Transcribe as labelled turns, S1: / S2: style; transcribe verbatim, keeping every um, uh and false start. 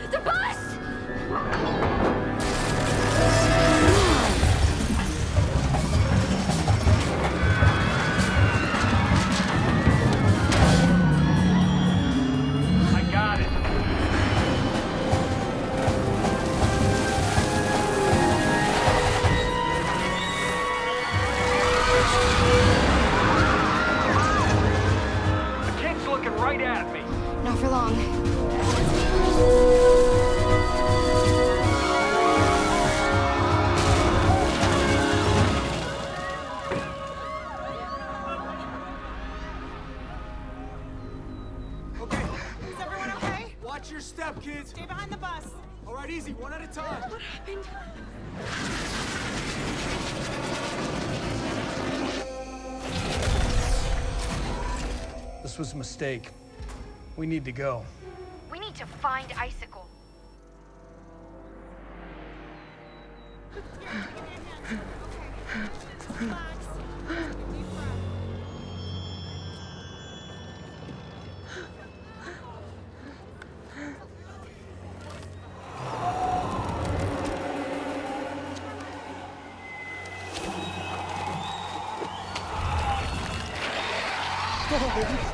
S1: The bus!
S2: Right at me.
S1: Not for long.
S3: Okay. Is everyone okay?
S2: Watch your step, kids.
S3: Stay behind the bus.
S2: All right, easy, one at a time.
S1: What happened?
S2: This was a mistake. We need to go.
S1: We need to find Icicle.
S2: Oh,